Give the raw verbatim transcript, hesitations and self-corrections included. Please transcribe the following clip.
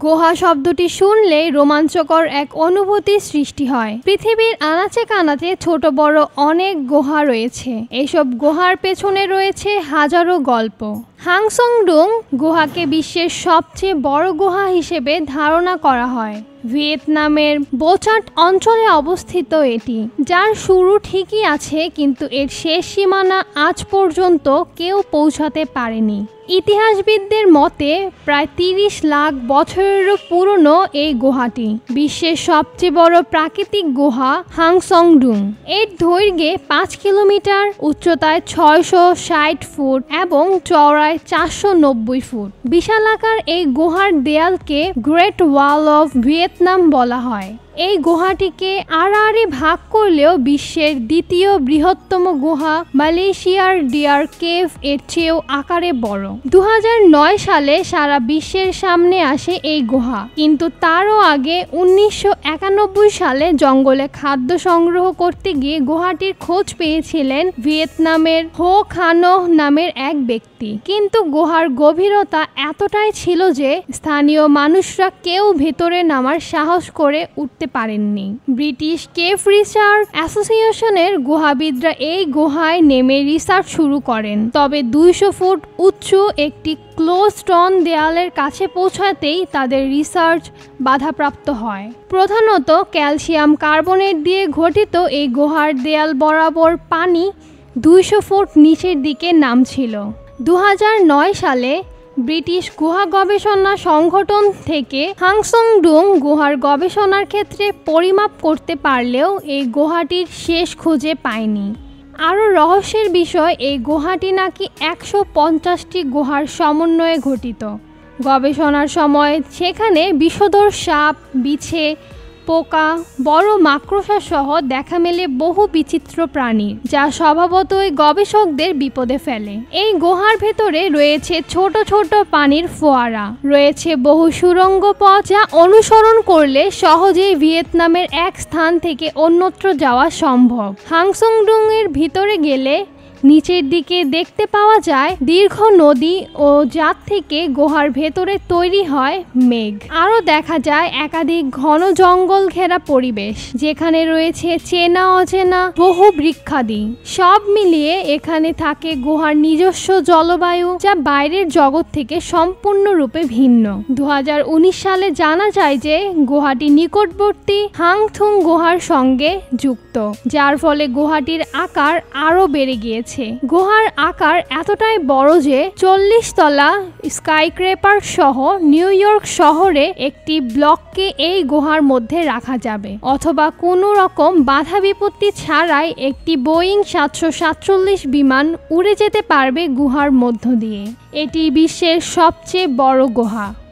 গুহা শব্দটি শুনলেই রোমাঞ্চকর এক অনুভূতির সৃষ্টি হয়। পৃথিবীর আনাচে কানাচে ছোট বড় অনেক গুহা রয়েছে। এসব গুহার পেছনে রয়েছে হাজারো গল্প। হাংসং-ডুং গুহাকে বিশ্বের সবচেয়ে বড় গুহা হিসেবে ধারণা করা হয়। ভিয়েতনামের বোচাট অঞ্চলে অবস্থিত এটি, যার শুরু ঠিকই আছে কিন্তু এর শেষ সীমানা আজ পর্যন্ত কেউ পৌঁছাতে পারেনি। ইতিহাসবিদদের মতে প্রায় তিরিশ লাখ বছরেরও পুরনো এই গুহাটি বিশ্বের সবচেয়ে বড় প্রাকৃতিক গুহা হাংসং-ডুং। এর দৈর্ঘ্যে পাঁচ কিলোমিটার, উচ্চতায় ছয়শো ষাট ফুট এবং চওড়ায় চারশো নব্বই ফুট। বিশালাকার এই গুহার দেয়ালকে গ্রেট ওয়াল অফ ভিয়েতনাম বলা হয়। এই গুহাটিকে আড়াআড়ি ভাগ করলেও বিশ্বের দ্বিতীয় বৃহত্তম গুহা মালয়েশিয়ার ডিয়ার কেভ এর চেয়েও আকারে বড়। দু হাজার নয় সালে সারা বিশ্বের সামনে আসে এই গুহা, কিন্তু তারও আগে উনিশশো একানব্বই সালে জঙ্গলে খাদ্য সংগ্রহ করতে গিয়ে গুহাটির খোঁজ পেয়েছিলেন ভিয়েতনামের হো খানোহ নামের এক ব্যক্তি। কিন্তু গুহার গভীরতা এতটাই ছিল যে স্থানীয় মানুষরা কেউ ভেতরে নামার সাহস করে উঠতে পারেননি। ব্রিটিশ কেভ রিসার্চ অ্যাসোসিয়েশনের গুহাবিদরা এই গুহায় নেমে রিসার্চ শুরু করেন, তবে দুইশো ফুট উঁচু একটি ক্লোজ স্টোন দেয়ালের কাছে পৌঁছাতেই তাদের রিসার্চ বাধাপ্রাপ্ত হয়। প্রধানত ক্যালসিয়াম কার্বনেট দিয়ে গঠিত এই গুহার দেয়াল বরাবর পানি দুইশো ফুট নিচের দিকে নামছিল। দু হাজার নয় সালে ব্রিটিশ গুহা গবেষণা সংগঠন থেকে হাংসং-ডুং গুহার গবেষণার ক্ষেত্রে পরিমাপ করতে পারলেও এই গুহাটির শেষ খুঁজে পায়নি। আরও রহস্যের বিষয়, এই গুহাটি নাকি একশো পঞ্চাশটি গুহার সমন্বয়ে গঠিত। গবেষণার সময় সেখানে বিষধর সাপ, বিছে, পোকা, বড় মাকড়সা সহ দেখা মেলে বহু বিচিত্র প্রাণী, যা স্বভাবতই গবেষকদের বিপদে ফেলে। এই গুহার ভেতরে রয়েছে ছোট ছোট পানির ফোয়ারা, রয়েছে বহু সুড়ঙ্গ পথ যা অনুসরণ করলে সহজেই ভিয়েতনামের এক স্থান থেকে অন্যত্র যাওয়া সম্ভব। হাংসং-ডুং এর ভিতরে গেলে নিচের দিকে দেখতে পাওয়া যায় দীর্ঘ নদী ও যার থেকে গুহার ভেতরে তৈরি হয় মেঘ। আরও দেখা যায় একাধিক ঘন জঙ্গল ঘেরা পরিবেশ, যেখানে রয়েছে চেনা অচেনা বহু বৃক্ষাদি। সব মিলিয়ে এখানে থাকে গুহার নিজস্ব জলবায়ু, যা বাইরের জগৎ থেকে সম্পূর্ণরূপে ভিন্ন। দু হাজার উনিশ সালে জানা যায় যে গুহাটি নিকটবর্তী হাংথুং গুহার সঙ্গে যুক্ত, যার ফলে গুহাটির আকার আরও বেড়ে গিয়েছে। গুহার আকার এতটাই বড় যে চল্লিশ তলা স্কাইক্রেপার সহ নিউ ইয়র্ক শহরে একটি ব্লককে এই গুহার মধ্যে রাখা যাবে, অথবা কোনো রকম বাধা বিপত্তি ছাড়াই একটি বোয়িং সাতশো সাতচল্লিশ বিমান উড়ে যেতে পারবে গুহার মধ্য দিয়ে। এটি বিশ্বের সবচেয়ে বড় গুহা।